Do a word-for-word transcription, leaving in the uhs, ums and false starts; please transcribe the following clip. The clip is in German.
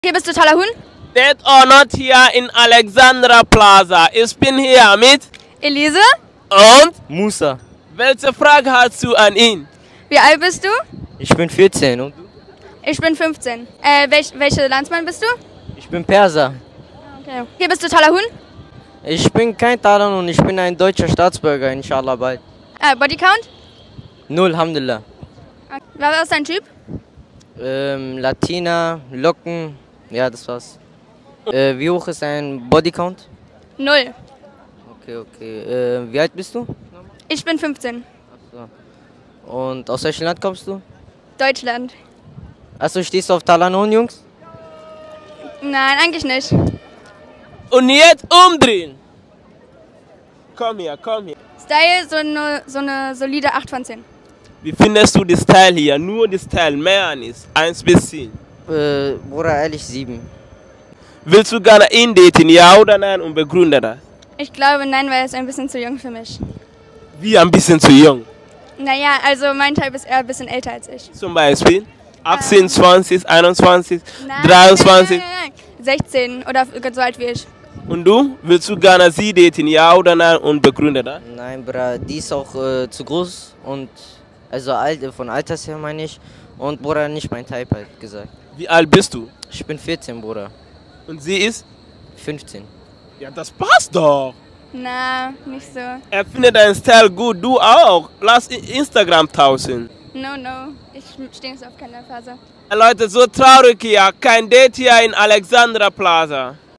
Hier bist du toller Hund? Dead or not here in Alexandra Plaza. Ich bin hier mit Elise? und Musa. welche Frage hast du an ihn? Wie alt bist du? Ich bin vierzehn und du? Ich bin fünfzehn. Äh, welch, welche Landsmann bist du? Ich bin Perser. Okay. Hier bist du toller Hund? Ich bin kein Talan und ich bin ein deutscher Staatsbürger, inshallah bald. Äh, Bodycount? Null, Alhamdulillah. Okay. Was ist dein Typ? Ähm, Latina, Locken, ja, das war's. Äh, wie hoch ist dein Bodycount? Null. Okay, okay. Äh, wie alt bist du? Ich bin fünfzehn. So. Und aus welchem Land kommst du? Deutschland. Achso, stehst du auf Talanon, Jungs? Nein, eigentlich nicht. Und jetzt umdrehen. Komm hier, komm hier. Style, so eine, so eine solide acht von zehn. Wie findest du die Style hier? Nur die Style, mehr nicht. eins bis zehn. Äh, Bruder, ehrlich, sieben. Willst du gerne ihn daten, ja oder nein? Und begründe das. Ich glaube nein, weil er ist ein bisschen zu jung für mich. Wie ein bisschen zu jung. Naja, also mein Typ ist eher ein bisschen älter als ich. Zum Beispiel achtzehn, zwanzig, einundzwanzig, Nein, dreiundzwanzig. Nein, nein, nein, nein. sechzehn oder so alt wie ich. Und du? Willst du gerne sie daten, ja oder nein? Und begründe das. Nein, Bruder, die ist auch äh, zu groß und, also alt, von Alters her meine ich. Und Bruder, nicht mein Type halt gesagt. Wie alt bist du? Ich bin vierzehn, Bruder. Und sie ist? fünfzehn. Ja, das passt doch. Na, nicht so. Er findet deinen Style gut, du auch. Lass Instagram tauschen. No, no. Ich stehe nicht so auf keine Phase. Leute, so traurig hier. Kein Date hier in Alexandra Plaza.